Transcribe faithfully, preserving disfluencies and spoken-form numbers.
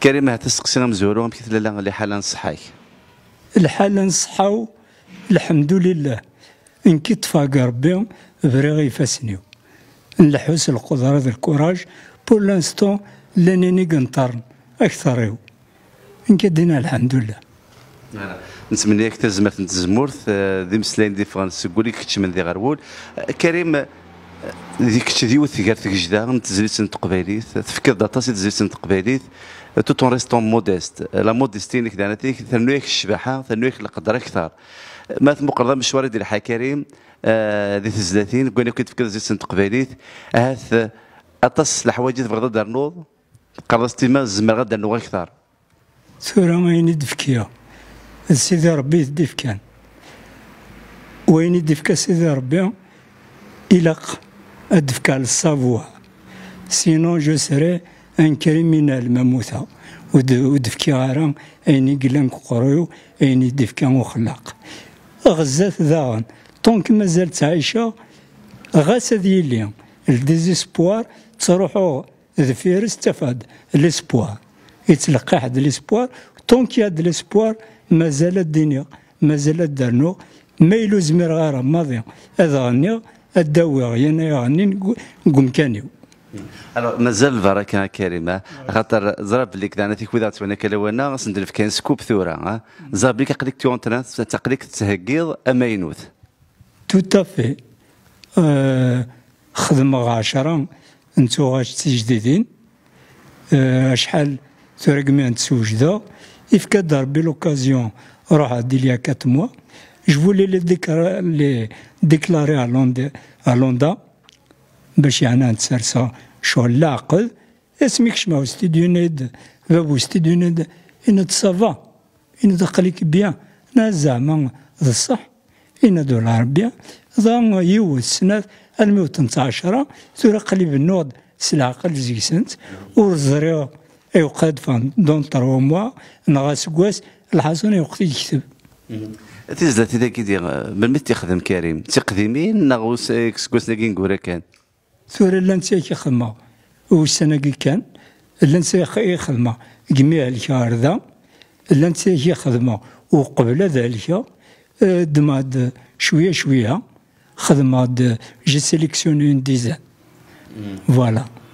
كريم هتسقسينا مزورو كيف لا اللي حاله نصحاك. الحالة نصحاو الحمد لله إن كنت فاق ربي بريغي فاسنيو نلحوس القدرة ذا الكوراج بور لانستون لانني قنطرن أكثر إن كدينا الحمد لله. نتمنى لك تزمرت نتزمورت ذي مسلاين دي فرنسا قولي كتش من ذي غربول. كريم ذيك تشديو ثقار تجدا نتزليت نتقباليت تفكر داطاسي تزليت نتقباليت توت اون ريستون موديست لا موديستي نك دانتيك ثنويك الشباحه ثنويك القدر اكثر ما مقرضه مشوار ديال الحي كريم ذي ثلاثين قلنا كنت تفكر زيت نتقباليت هاث اطس الحوايج تبغى دار نوض قرصتي ما زمر غدا نوض اكثر ثورة ما يندفكيا سيدي ربي يدف كان وين يدفك سيدي ربي إلق أدفك على الصافوا سينو جو سري ان كريمينال مموثا ودفكي غارام ايني قلان قرويو ايني دفكا وخلاق غزات ذاغن طونك مازالت عايشة غاس هذي اللي الديزيسبوار تروحو ذفير استفاد الاسبوار يتلقى حد الاسبوار طونك ياد الاسبوار مازال الدنيا مازال الدرنو ما يلو زمير غارة ماضية هذا غني الدواء غيانا غني نقوم كانيو. الو مازال البركه كريمه خاطر زرب لك انا تيك وذات وانا كلوانا سندلف كاين سكوب ثوره زرب لك قليك تونتران تقليك تهقيض اما ينوث تو تافي أه خدمة عشرة انتو غاش تجديدين أه شحال ثورة كمية تسوجدا إفكا ضربي لوكازيون روح عدي ليا كات موا جو لي لي ديكلاري على لوندا على لوندا باش يعني نتسرسا شغل العقد اسميك شماو ستيديونيد بابو ستيديونيد إن تصافا إن دقليك بيان نا زعما الصح إن دولار بيان ضا يوز سنة المية وتنتعشرة ثورة قليب النوض سلعقل زيسنت ورزريو أيو قاد فان دون تروا موا نغا سكواس الحسن يوقت يكتب. تيزلاتي ذاك ديال من متى يخدم كريم تقديمين نغوس سكواس ذاك نقول كان ثورة لانسا كيخدمها والسنة كي كان لانسا يخدمها جميع الشهر ذا لانسا كيخدمها وقبل ذلك دماد شوية شوية خدمة جي سيليكسيوني اون ديزان فوالا.